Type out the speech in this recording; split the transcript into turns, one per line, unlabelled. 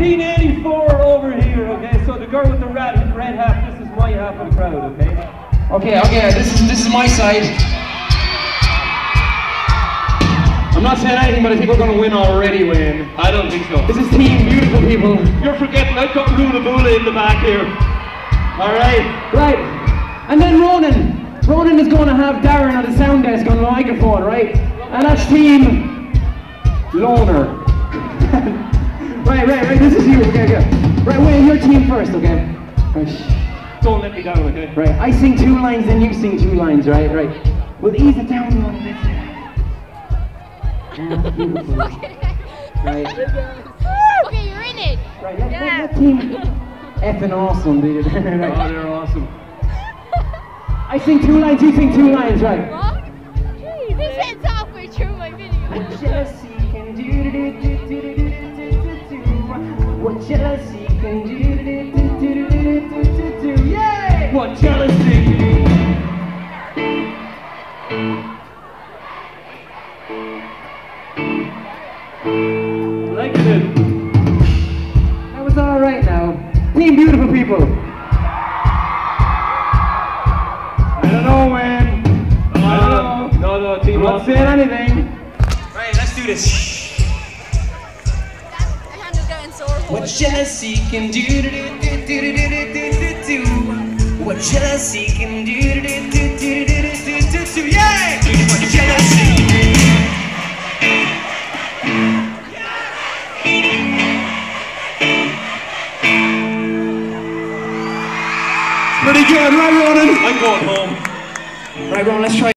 1984 over here, okay? So the girl with the red hat, this is my half of the crowd, okay?
Okay, this is my side. I'm not saying anything, but I think we're going to win already, Wayne.
I don't think so.
This is Team Beautiful People.
You're forgetting I've got Rulabula in the back here. Alright?
Right. And then Ronan is going to have Darren at the sound desk on the microphone, right? And that's Team Loner. Right, this is you, okay. Right, Wayne, your team first, okay? Right.
Don't let me down, okay?
Right, I sing 2 lines, then you sing 2 lines, right? We'll ease it down a little bit. Right.
Okay, you're in it.
Right, let Team effing awesome, dude. Right.
Oh, they're awesome.
I sing 2 lines, you sing 2 lines, right?
What? Jeez, this ends halfway through my video.
What jealousy can do, what jealousy can do, yeah!
What jealousy! Liking it.
That was alright now. Team Beautiful People.
I don't know, man. I don't know. No, team.
I'm not saying anything.
Right, let's do this.
The handle's getting sore.
What jealousy can do, what jealousy can do, yeah! What jealousy.
Pretty good, right, Ronan? I'm going home.
Right, Ron, let's try.